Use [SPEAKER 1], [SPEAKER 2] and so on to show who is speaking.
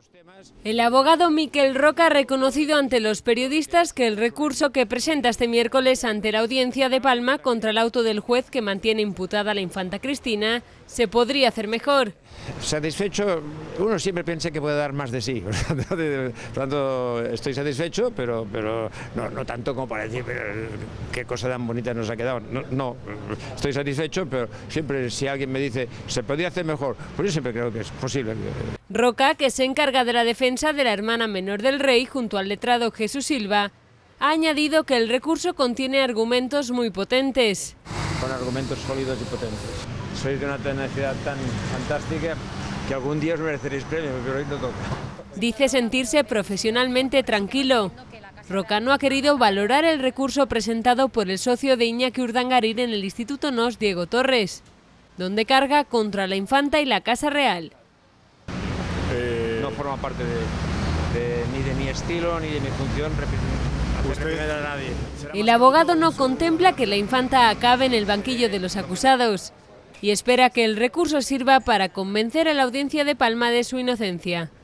[SPEAKER 1] El abogado Miquel Roca ha reconocido ante los periodistas que el recurso que presenta este miércoles ante la Audiencia de Palma contra el auto del juez que mantiene imputada a la infanta Cristina se podría hacer mejor.
[SPEAKER 2] Satisfecho, uno siempre piensa que puede dar más de sí, por lo tanto estoy satisfecho, pero no tanto como para decir qué cosa tan bonita nos ha quedado. No, estoy satisfecho, pero siempre si alguien me dice se podría hacer mejor, pues yo siempre creo que es posible.
[SPEAKER 1] Roca, que se encarga de la defensa de la hermana menor del rey junto al letrado Jesús Silva, ha añadido que el recurso contiene argumentos muy potentes.
[SPEAKER 2] Con argumentos sólidos y potentes. Sois de una tenacidad tan fantástica que algún día os mereceréis premio, pero hoy no toca.
[SPEAKER 1] Dice sentirse profesionalmente tranquilo. Roca no ha querido valorar el recurso presentado por el socio de Iñaki Urdangarín en el Instituto NOS, Diego Torres, donde carga contra la infanta y la Casa Real.
[SPEAKER 2] No forma parte ni de mi estilo ni de mi función hacer primer a nadie.
[SPEAKER 1] El abogado no contempla que la infanta acabe en el banquillo de los acusados y espera que el recurso sirva para convencer a la Audiencia de Palma de su inocencia.